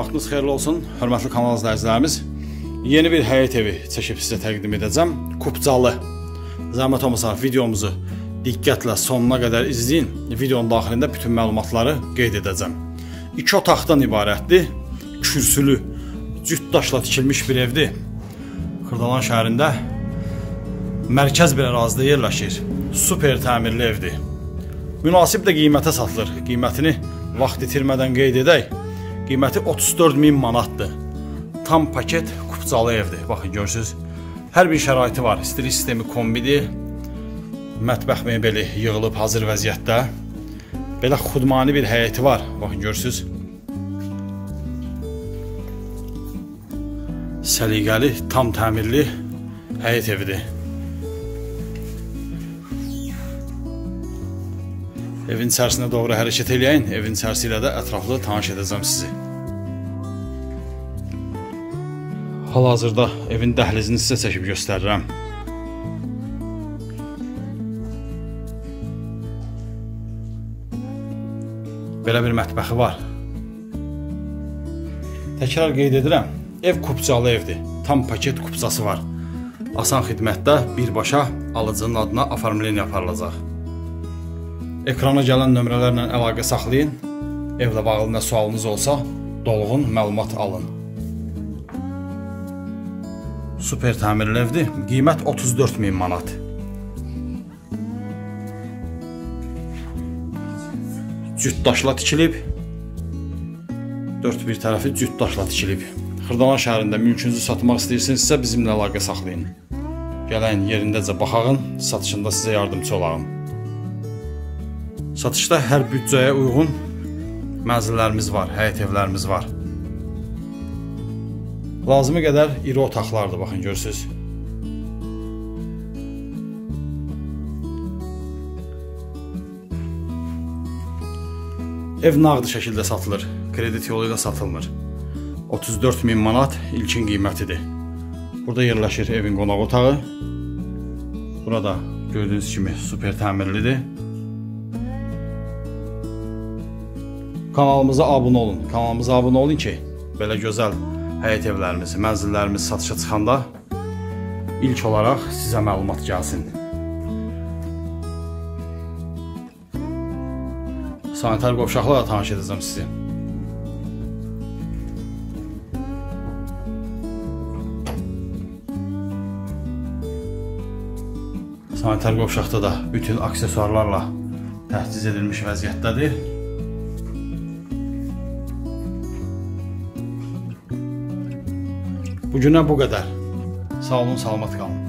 Vaxtınız xeyirli olsun, hörmətli kanal izləyicilərimiz. Yeni bir həyət evi çəkib sizə təqdim edəcəm. Kupcalı. Zəhmət olmasa videomuzu diqqətlə sonuna qədər izləyin. Videonun daxilində bütün məlumatları qeyd edəcəm. 2 otaqdan ibarətdir. Kürsülü, cüt daşla tikilmiş bir evdir. Xırdalan şəhərində mərkəz bir ərazidə yerləşir. Super təmirli evdir. Münasib də qiymətə satılır. Qiymətini vaxt itirmədən qeyd edək. Qiyməti 34.000 manatdır. Tam paket kupcalı evdir. Baxın, görürsünüz. Hər bir şəraiti var. İstilik sistemi kombidir. Mətbəx mebeli yığılıb hazır vəziyyətdə. Belə xudmani bir həyəti var. Baxın, görürsünüz. Səliqəli, tam təmirli həyət evidir. Evin içərisinə doğru hərəkət eləyin. Evin içərisi ilə də ətraflı tanış edəcəm sizi. Hal-hazırda evin dəhlizini sizə çəkib göstərirəm. Belə bir mətbəxi var. Təkrar qeyd edirəm. Ev kupcalı evdir. Tam paket kupcası var. Asan xidmətdə birbaşa alıcının adına oformleniya aparılacaq. Ekrana gələn nömrələrlə əlaqə saxlayın. Evlə bağlı nə sualınız olsa, dolğun məlumat alın. Super təmirli evdir. Qiymət 34.000 manat. Cüt daşla tikilib. Dörd bir tərəfi cüt daşla tikilib. Xırdalan şəhərində mülkünüzü satmaq istəyirsinizsə bizimlə əlaqə saxlayın. Gələn yerindəcə baxağın, satışında sizə yardımcı olalım. Satışda hər büdcəyə uyğun mənzillərimiz var, həyət evlərimiz var. Lazımı qədər iri otaqlardır, baxın, görürsünüz. Ev nağd şəkildə satılır, kredit yolu ilə satılmır. 34.000 manat ilkin qiymətidir. Burada yerləşir evin qonaq otağı. Burada gördüyünüz kimi super təmirlidir. Kanalımıza abunə olun. Kanalımıza abunə olun ki, belə gözəl həyət evlərimiz, mənzillərimiz satışa çıxanda ilk olaraq sizə məlumat gəlsin. Sanitar qovşaqlarla tanış edəcəm sizi. Sanitar qovşaqda da bütün aksesuarlarla təchiz edilmiş vəziyyətdədir. Bugünə bu qədər. Sağ olun, salamat qalın.